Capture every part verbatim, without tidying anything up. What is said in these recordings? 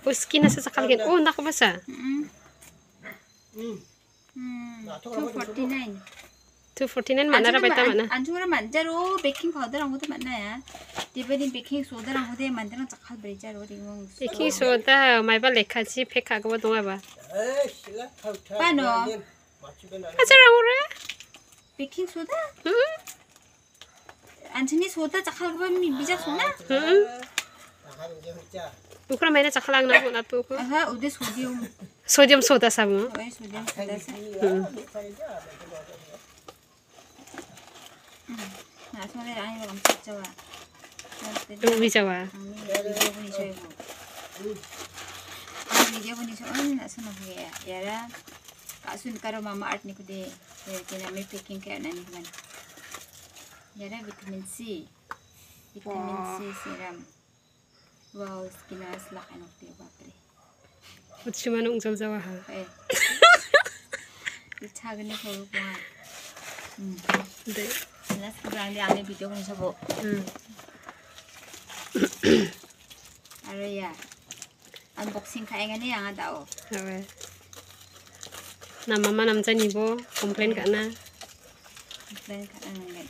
Uski nasa sakal gin. Oh, nakabasa. Hmm. two forty-nine. two forty-nine mana ra baita mana? 안주로 만자로 베이킹 파우더랑 것도 만나야. 디베린 베이킹 소다랑 것도 만드는 작할 브레자로 리몬. 베이킹 소다 마이바 레카지 팩하고 동아 봐. 빠노. 하자랑 오래? 베이킹 소다? 응? 안치니 소다 작할 거 미자 소나? 응. Ukuran mainnya cakalang na po na po ko. Aha, udah sodium. Sodium soda sa mo. Oh, sodium soda sa. Hmm. Nah, sebenarnya ani belum coba. Uwi jawa. Video pun iso ibu. Ani video pun iso ani nak sama ya. Yara kasun karo mama art ni kude. Ya kena me packing kayak nani kan. Yara vitamin C. Vitamin C serum. Wow, skinas lak anak dia bapre. Buat cuma nung jauh jauh ha. Eh. Dicagai ni kalau buat. Hmm. Deh. Jelas kurang dia ambil video pun sebab. Hmm. Ada ya. Unboxing kayak ni yang ada oh. Awe. Nama mana namanya ni bo, komplain karena. Komplain karena enggak.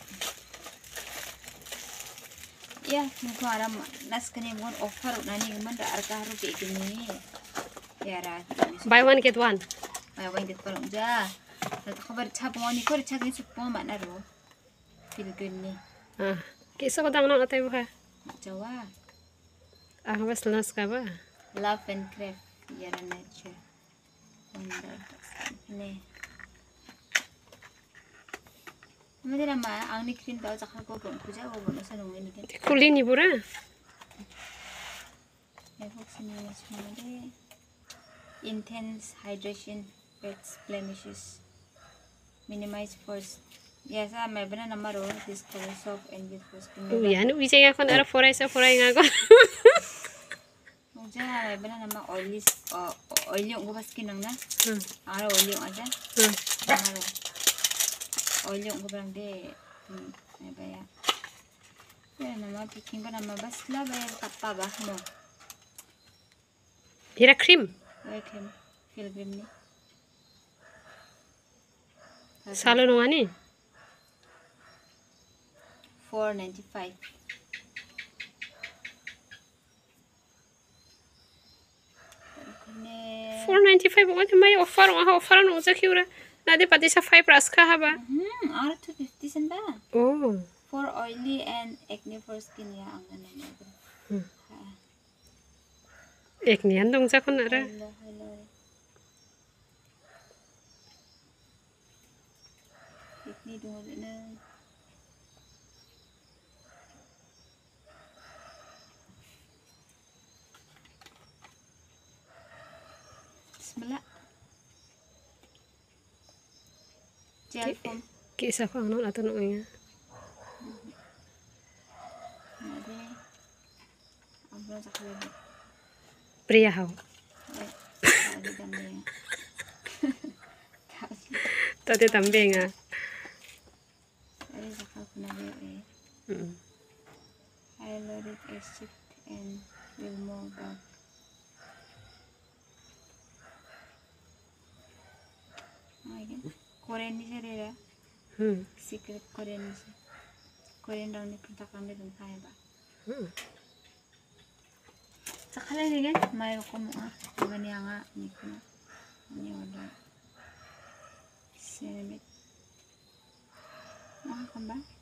Ya, muka aram nas kene mon offer nani mon da arka haru ke kini. Ya ra. Buy one get one. Buy one get one ja. Na khabar cha poni kor cha ni supo mana ro. Pilgrim ni. Ah, kisah ko dang nang atay bo ha. Jawa. Ah, bas lanas ka ba? Love and craft ya ra nature. Wonder. Ni. Madera ma ang ni cream daw sakal ko bon kuja ko bon sa nung ni ken. Kulin ni bura. Efok sini semade. Intense hydration fats blemishes. Minimize pores. Ya sa may bana nama ro this color soft and good for skin. Oh yan, uwi jaya kon ara foray sa foray nga ko. Uja may bana nama oily oily yung ba skin nang na. Hmm. Ara oily yung aja. Hmm. Ara. Oil yung kurang deh, hmm, apa ya? Ya nama bikin ko nama bas lah bayar kappa bah no. Ira cream. Bayar cream, pilgrim ni. Salo no ani. four ninety-five. four ninety-five bukan may offer, mga offer no sa kiura. Nade pati sa five ras ka ba? Hmm, ara two fifty sen ba? Oh. For oily and acne for skin ya ang ano na. Hmm. Ek ni andong sa kon ara. Hello, hello. Acne dong na. Bismillah. Gel foam. Kisah ko ano nato no nga. Ada. Abra sa kalbo. Priya haw. Ada tambe. Tati tambe nga. Ada sa kalbo na eh. Mm. Hyaluronic acid and will more dark. Ayan. Korean ni siya Hmm. secret Korean ni siya. Korean daw ni punta kami dun kaya ba? Hmm. Sa kalaligan, may ko mo ah. Diba niya nga, ni ko na. Ni order. Cinnamon. Nakakamba?